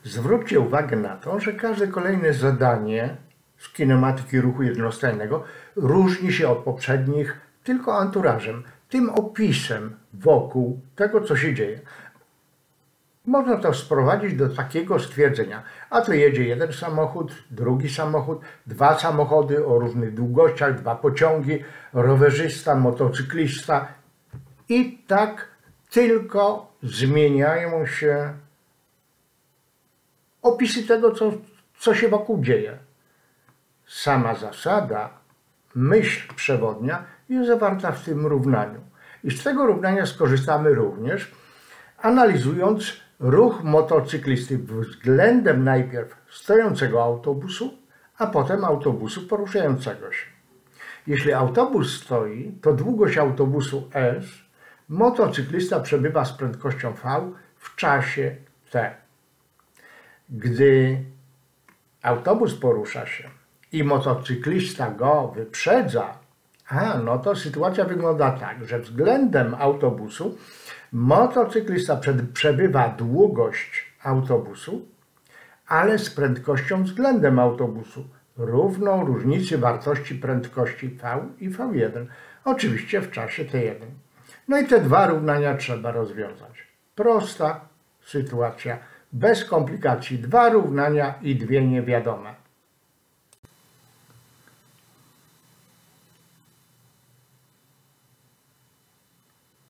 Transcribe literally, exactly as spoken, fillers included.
Zwróćcie uwagę na to, że każde kolejne zadanie z kinematyki ruchu jednostajnego różni się od poprzednich tylko anturażem, tym opisem wokół tego, co się dzieje. Można to sprowadzić do takiego stwierdzenia, a tu jedzie jeden samochód, drugi samochód, dwa samochody o różnych długościach, dwa pociągi, rowerzysta, motocyklista i tak tylko zmieniają się opisy tego, co, co się wokół dzieje. Sama zasada, myśl przewodnia jest zawarta w tym równaniu. I z tego równania skorzystamy również, analizując ruch motocyklisty względem najpierw stojącego autobusu, a potem autobusu poruszającego się. Jeśli autobus stoi, to długość autobusu S, motocyklista przebywa z prędkością V w czasie T. Gdy autobus porusza się i motocyklista go wyprzedza, a no to sytuacja wygląda tak, że względem autobusu motocyklista przebywa długość autobusu, ale z prędkością względem autobusu, równą różnicy wartości prędkości V i V jeden, oczywiście w czasie T jeden. No i te dwa równania trzeba rozwiązać. Prosta sytuacja, bez komplikacji, dwa równania i dwie niewiadome.